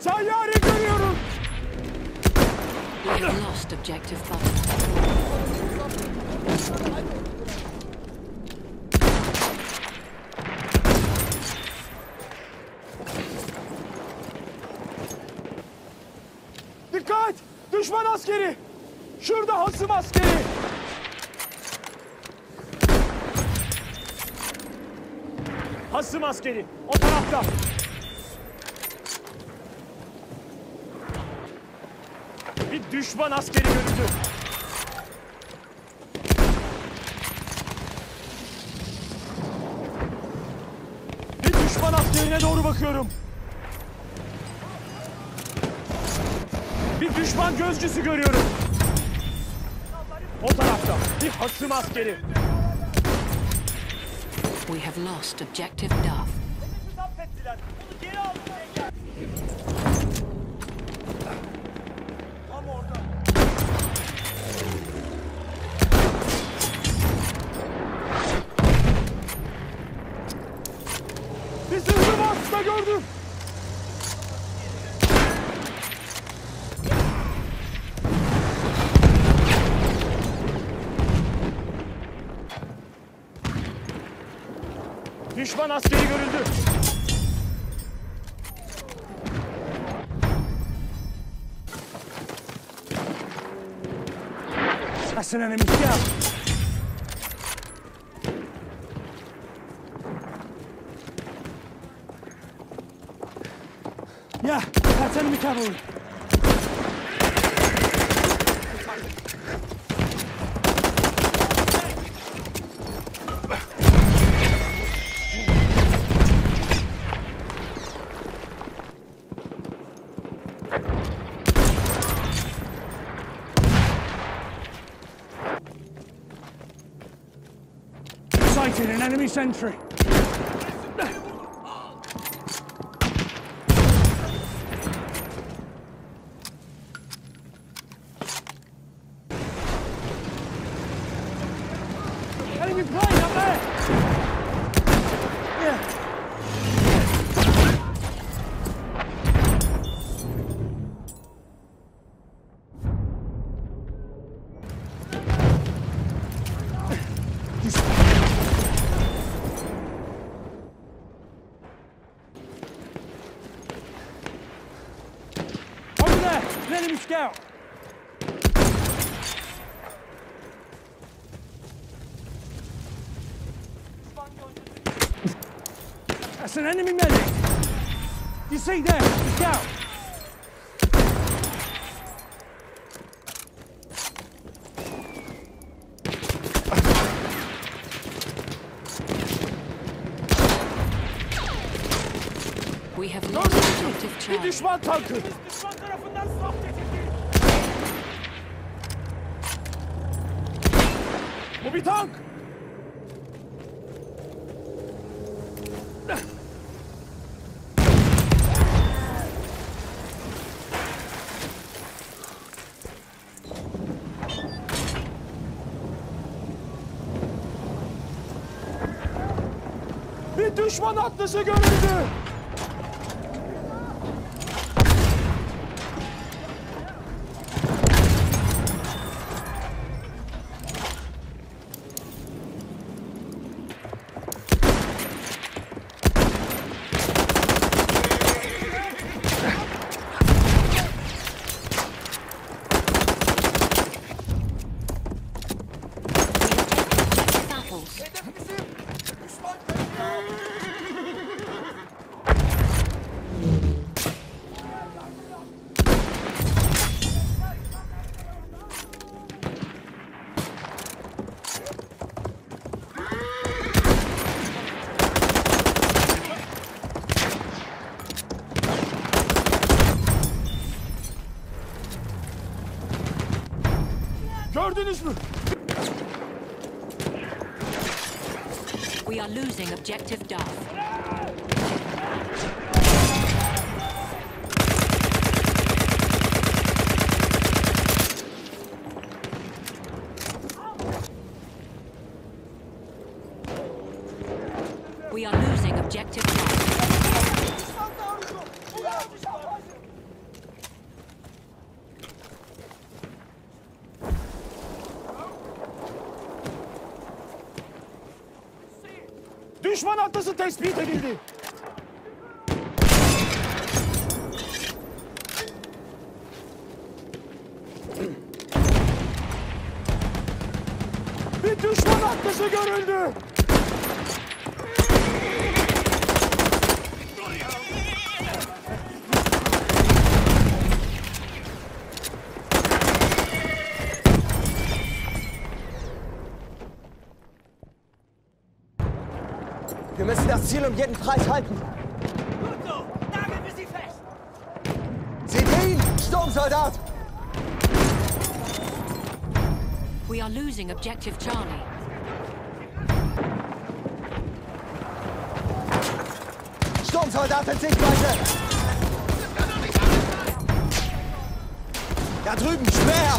Tayyare görüyorum. We have lost objective butter. Dikkat! Düşman askeri! Şurada hasım askeri! Hasım askeri! O tarafta! Bir düşman askeri görüldü. Bir düşman askerine doğru bakıyorum. Bir düşman gözcüsü görüyorum. O tarafta bir hasım askeri. We have lost objective Duff. Tam orada. Bir zırhlı vasıta gördüm. Düşman askeri görüldü. That's an enemy scout. Yeah, that's enemy cavalry. Sighted an enemy sentry. Enemy plane up there! Yeah. Over there! An enemy scout! That's an enemy medic! You see there, the scout! We have lost objective Bir Charlie. düşman tankı! Düşman tarafından zapt edildi! Bu bir tank! Bir düşman atlısı görüldü! Battles. Gördünüz mü? We are losing objective Duff. We are losing objective Duff. Düşman atlası tespit edildi. Bir düşman atlısı görüldü. Wir müssen das Ziel um jeden Preis halten. Gut so, nageln wir sie fest! Seht ihr ihn? Sturmsoldat! We are losing objective Charlie. Sturmsoldat in Sichtweite! Da drüben, Speer!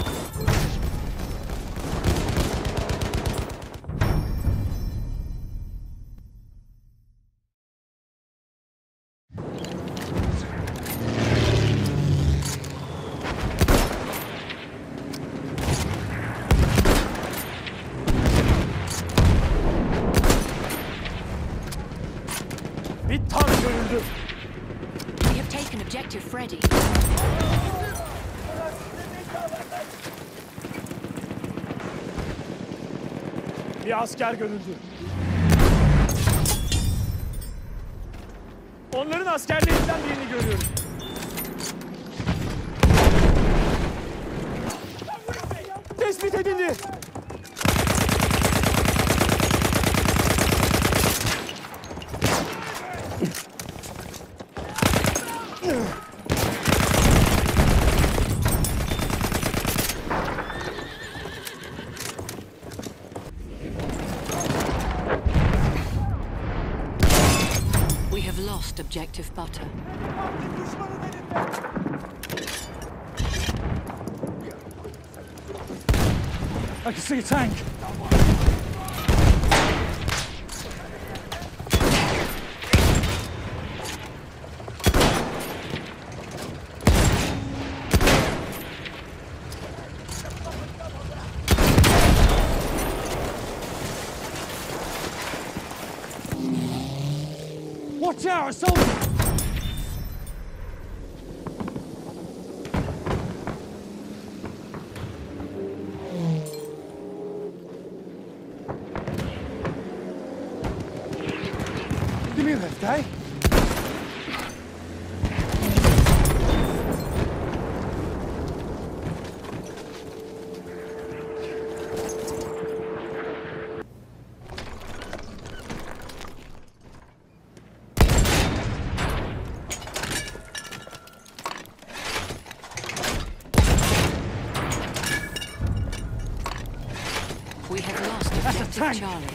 Bir tank görüldü. We have taken objective Freddy. Bir asker görüldü. Onların askerlerinden birini görüyorum. Tespit edildi. We have lost objective Butter. I can see a tank. Watch out, a soldier! Give me a lift, eh? We have lost objective tank. Charlie.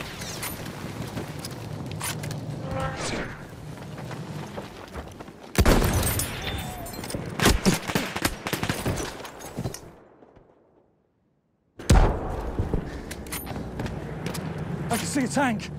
I can see a tank.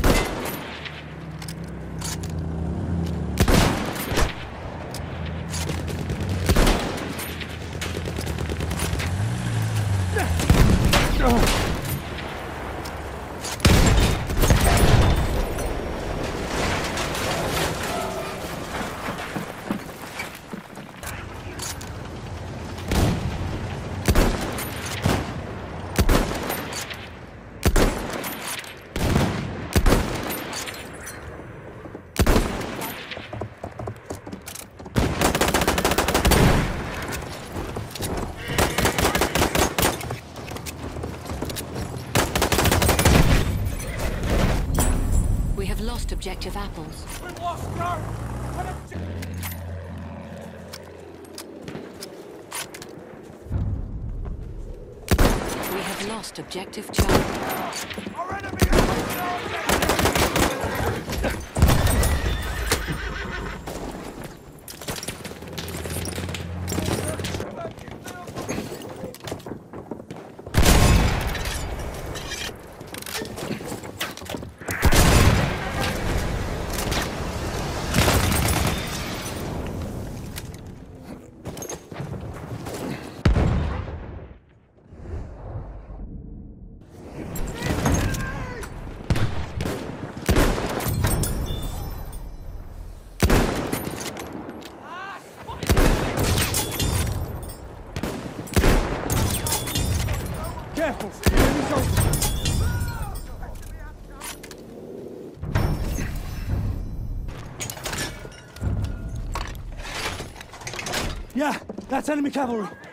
We have lost objective Apples. We've lost ground! We have lost objective Charlie. Our enemy Yeah, that's enemy cavalry.